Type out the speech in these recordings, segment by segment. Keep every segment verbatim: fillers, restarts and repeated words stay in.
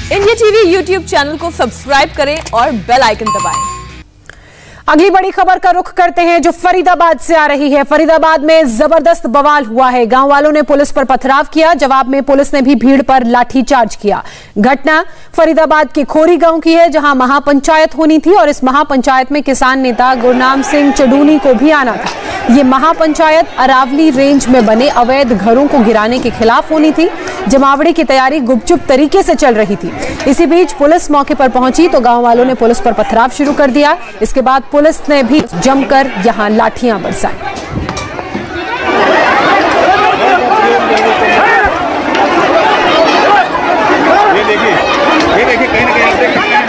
India TV YouTube channel को subscribe करें और बेल आइकन दबाएं। अगली बड़ी खबर का रुख करते हैं जो फरीदाबाद से आ रही है। फरीदाबाद में जबरदस्त बवाल हुआ है। गांव वालों ने पुलिस पर पथराव किया, जवाब में पुलिस ने भी भीड़ पर लाठीचार्ज किया। घटना फरीदाबाद के खोरी गांव की है, जहां महापंचायत होनी थी और इस महापंचायत में किसान नेता गुरनाम सिंह चडूनी को भी आना था। ये महापंचायत अरावली रेंज में बने अवैध घरों को गिराने के खिलाफ होनी थी। जमावड़ी की तैयारी गुपचुप तरीके से चल रही थी। इसी बीच पुलिस मौके पर पहुंची तो गांव वालों ने पुलिस पर पथराव शुरू कर दिया। इसके बाद पुलिस ने भी जमकर यहां लाठियां बरसाई। ये देखिए, ये देखिए कहीं ना कहीं आप देख सकते हैं।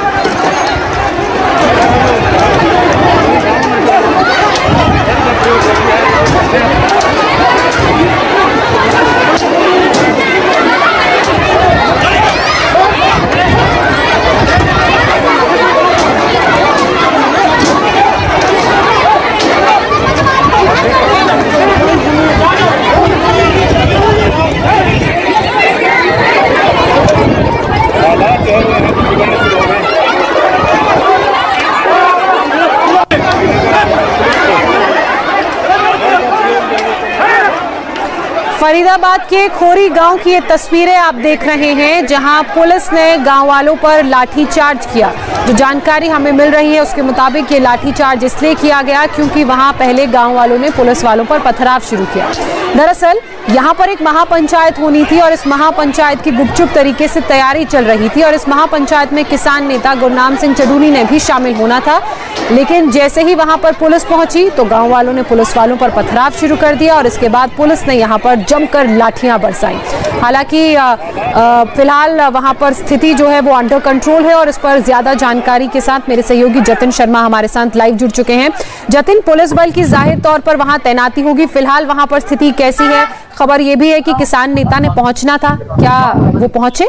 फरीदाबाद के खोरी गांव की ये तस्वीरें आप देख रहे हैं, जहां पुलिस ने गांव वालों पर लाठीचार्ज किया। जो जानकारी हमें मिल रही है उसके मुताबिक ये लाठीचार्ज इसलिए किया गया क्योंकि वहां पहले गांव वालों ने पुलिस वालों पर पथराव शुरू किया। दरअसल यहां पर एक महापंचायत होनी थी और इस महापंचायत की गुपचुप तरीके से तैयारी चल रही थी और इस महापंचायत में किसान नेता गुरनाम सिंह चडूनी ने भी शामिल होना था। लेकिन जैसे ही वहां पर पुलिस पहुंची तो गांव वालों ने पुलिस वालों पर पथराव शुरू कर दिया और इसके बाद पुलिस ने यहां पर जमकर लाठियां बरसाई। हालांकि फिलहाल वहां पर स्थिति जो है वो अंडर कंट्रोल है और इस पर ज्यादा जानकारी के साथ मेरे सहयोगी जतिन शर्मा हमारे साथ लाइव जुड़ चुके हैं। जतिन, पुलिस बल की जाहिर तौर पर वहां तैनाती होगी, फिलहाल वहां पर स्थिति कैसी है? खबर यह भी है कि किसान नेता ने पहुंचना था, क्या वो पहुंचे?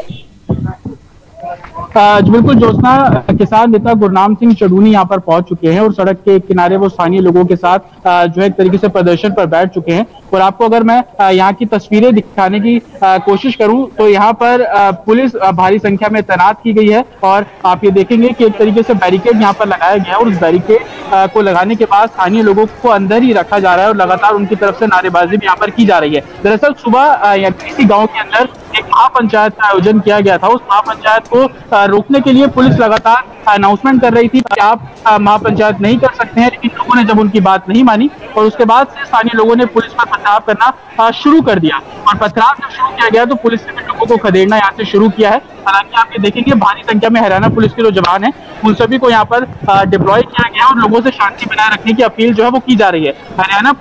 बिल्कुल ज्योत्सना, किसान नेता गुरनाम सिंह चडूनी यहाँ पर पहुंच चुके हैं और सड़क के किनारे वो स्थानीय लोगों के साथ जो है एक तरीके से प्रदर्शन पर बैठ चुके हैं। और आपको अगर मैं यहाँ की तस्वीरें दिखाने की कोशिश करूं तो यहाँ पर पुलिस भारी संख्या में तैनात की गई है और आप ये देखेंगे कि एक तरीके से बैरिकेड यहाँ पर लगाया गया है और उस बैरिकेड को लगाने के बाद स्थानीय लोगों को अंदर ही रखा जा रहा है और लगातार उनकी तरफ से नारेबाजी भी यहाँ पर की जा रही है। दरअसल सुबह किसी गाँव के अंदर एक महापंचायत का आयोजन किया गया था। उस महापंचायत को रोकने के लिए पुलिस लगातार अनाउंसमेंट कर रही थी कि आप महापंचायत नहीं कर सकते हैं, लेकिन लोगों ने जब उनकी बात नहीं मानी और उसके बाद से स्थानीय लोगों ने पुलिस पर पथराव करना शुरू कर दिया और पथराव जब शुरू किया गया तो पुलिस ने भी लोगों को खदेड़ना यहाँ से शुरू किया है। हालांकि आप ये देखेंगे भारी संख्या में हरियाणा पुलिस के जो जवान हैं उन सभी को यहाँ पर डिप्लॉय किया गया और लोगों से शांति बनाए रखने की अपील जो है वो की जा रही है। हरियाणा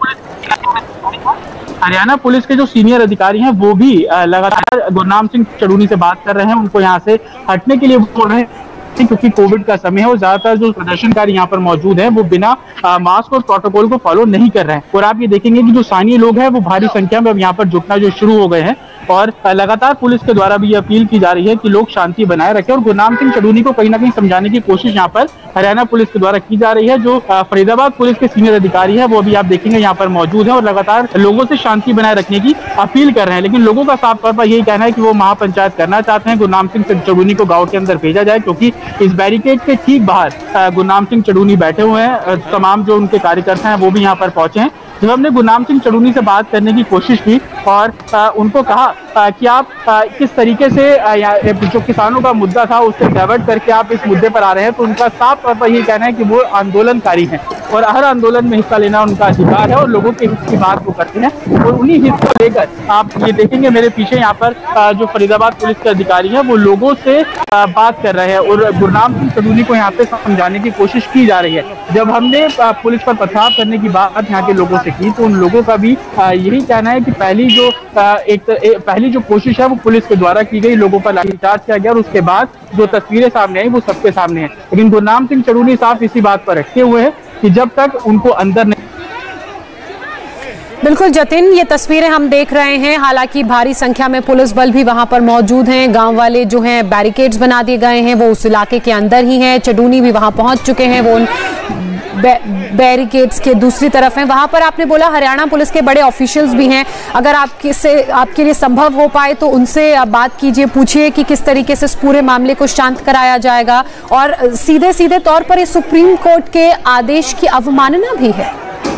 पुलिस हरियाणा पुलिस के जो सीनियर अधिकारी हैं वो भी लगातार गुरनाम सिंह चडूनी से बात कर रहे हैं, उनको यहाँ से हटने के लिए बोल रहे हैं क्योंकि कोविड का समय है और ज्यादातर जो प्रदर्शनकारी यहाँ पर मौजूद हैं वो बिना मास्क और प्रोटोकॉल को फॉलो नहीं कर रहे हैं। और आप ये देखेंगे कि जो स्थानीय लोग हैं वो भारी संख्या में अब यहाँ पर जुटना जो शुरू हो गए हैं और लगातार पुलिस के द्वारा भी अपील की जा रही है कि लोग शांति बनाए रखें और गुरनाम सिंह चडूनी को कहीं ना कहीं समझाने की कोशिश यहाँ पर हरियाणा पुलिस के द्वारा की जा रही है। जो फरीदाबाद पुलिस के सीनियर अधिकारी है वो भी आप देखेंगे यहाँ पर मौजूद है और लगातार लोगों से शांति बनाए रखने की अपील कर रहे हैं। लेकिन लोगों का साफ तौर पर यही कहना है कि वो महापंचायत करना चाहते हैं, गुरनाम सिंह चडूनी को गाँव के अंदर भेजा जाए क्योंकि इस बैरिकेड के ठीक बाहर गुरनाम सिंह चडूनी बैठे हुए हैं। तमाम जो उनके कार्यकर्ता हैं वो भी यहाँ पर पहुंचे हैं। जब हमने गुरनाम सिंह चडूनी से बात करने की कोशिश की और आ, उनको कहा आ, कि आप आ, किस तरीके से आ, जो किसानों का मुद्दा था उससे डाइवर्ट करके आप इस मुद्दे पर आ रहे हैं, तो उनका साफ तौर पर ये कहना है कि वो आंदोलनकारी हैं और हर आंदोलन में हिस्सा लेना उनका अधिकार है और लोगों के हित की बात वो करते हैं और उन्हीं हित को लेकर आप ये देखेंगे मेरे पीछे यहाँ पर आ, जो फरीदाबाद पुलिस के अधिकारी हैं वो लोगों से आ, बात कर रहे हैं और गुरनाम सिंह चडूनी को यहाँ पे समझाने की कोशिश की जा रही है। जब हमने आ, पुलिस पर पथराव करने की बात यहाँ के लोगों से की तो उन लोगों का भी आ, यही कहना है कि पहली जो आ, एक, एक पहली जो कोशिश है वो पुलिस के द्वारा की गई, लोगों पर लाठीचार्ज किया गया और उसके बाद जो तस्वीरें सामने आई वो सबके सामने है। लेकिन गुरनाम सिंह चडूनी साफ इसी बात पर अटके हुए हैं कि जब तक उनको अंदर नहीं बिल्कुल जतिन, ये तस्वीरें हम देख रहे हैं। हालांकि भारी संख्या में पुलिस बल भी वहां पर मौजूद हैं। गांव वाले जो हैं बैरिकेड्स बना दिए गए हैं, वो उस इलाके के अंदर ही हैं। चडूनी भी वहां पहुंच चुके हैं, वो बै, बैरिकेड्स के दूसरी तरफ हैं। वहां पर आपने बोला हरियाणा पुलिस के बड़े ऑफिशियल्स भी हैं। अगर आपके से आपके लिए संभव हो पाए तो उनसे आप बात कीजिए, पूछिए कि किस तरीके से इस पूरे मामले को शांत कराया जाएगा। और सीधे सीधे तौर पर ये सुप्रीम कोर्ट के आदेश की अवमानना भी है।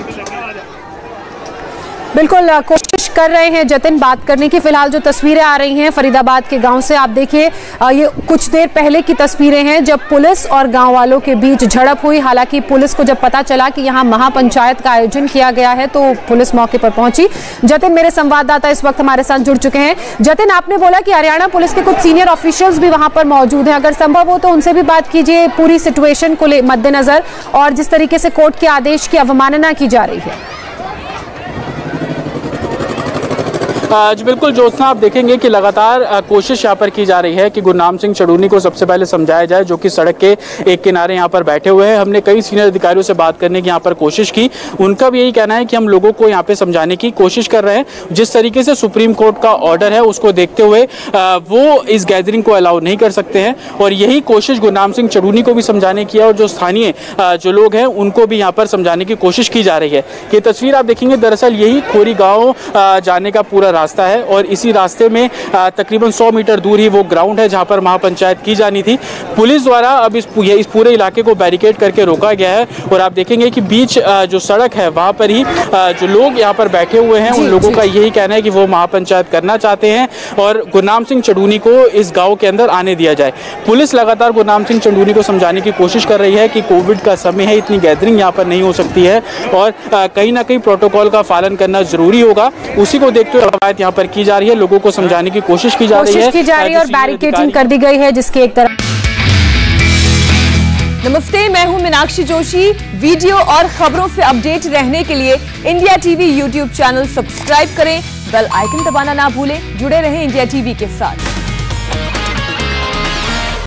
बिल्कुल कोशिश कर रहे हैं जतिन बात करने की। फिलहाल जो तस्वीरें आ रही हैं फरीदाबाद के गांव से, आप देखिए ये कुछ देर पहले की तस्वीरें हैं जब पुलिस और गांव वालों के बीच झड़प हुई। हालांकि पुलिस को जब पता चला कि यहां महापंचायत का आयोजन किया गया है तो पुलिस मौके पर पहुंची। जतिन, मेरे संवाददाता इस वक्त हमारे साथ जुड़ चुके हैं। जतिन, आपने बोला कि हरियाणा पुलिस के कुछ सीनियर ऑफिशियल्स भी वहां पर मौजूद हैं। अगर संभव हो तो उनसे भी बात कीजिए पूरी सिचुएशन को मद्देनजर और जिस तरीके से कोर्ट के आदेश की अवमानना की जा रही है। जी बिल्कुल ज्योत्सना, आप देखेंगे कि लगातार कोशिश यहाँ पर की जा रही है कि गुरनाम सिंह चडूनी को सबसे पहले समझाया जाए, जो कि सड़क के एक किनारे यहाँ पर बैठे हुए हैं। हमने कई सीनियर अधिकारियों से बात करने की यहाँ पर कोशिश की। उनका भी यही कहना है कि हम लोगों को यहाँ पे समझाने की कोशिश कर रहे हैं। जिस तरीके से सुप्रीम कोर्ट का ऑर्डर है उसको देखते हुए वो इस गैदरिंग को अलाउ नहीं कर सकते हैं और यही कोशिश गुरनाम सिंह चडूनी को भी समझाने की है और जो स्थानीय जो लोग हैं उनको भी यहाँ पर समझाने की कोशिश की जा रही है। ये तस्वीर आप देखेंगे, दरअसल यही खोरी गाँव जाने का पूरा रास्ता है और इसी रास्ते में तकरीबन सौ मीटर दूर ही वो ग्राउंड है जहां पर महापंचायत की जानी थी। पुलिस द्वारा अब इस इस पूरे इलाके को बैरिकेड करके रोका गया है और आप देखेंगे कि बीच जो सड़क है वहां पर ही जो लोग यहां पर बैठे हुए हैं उन लोगों का यही कहना है कि वो महापंचायत करना चाहते हैं और गुरनाम सिंह चडूनी को इस गाँव के अंदर आने दिया जाए। पुलिस लगातार गुरनाम सिंह चडूनी को समझाने की कोशिश कर रही है कि कोविड का समय है, इतनी गैदरिंग यहाँ पर नहीं हो सकती है और कहीं ना कहीं प्रोटोकॉल का पालन करना जरूरी होगा। उसी को देखते हुए कवायद यहाँ पर की जा रही है, लोगों को समझाने की कोशिश की जा रही है की जा रही है और बैरिकेडिंग कर दी गई है जिसके एक तरफ। नमस्ते, मैं हूं मीनाक्षी जोशी। वीडियो और खबरों से अपडेट रहने के लिए India TV YouTube channel subscribe करें, बेल आइकन दबाना ना भूलें। जुड़े रहें इंडिया टीवी के साथ।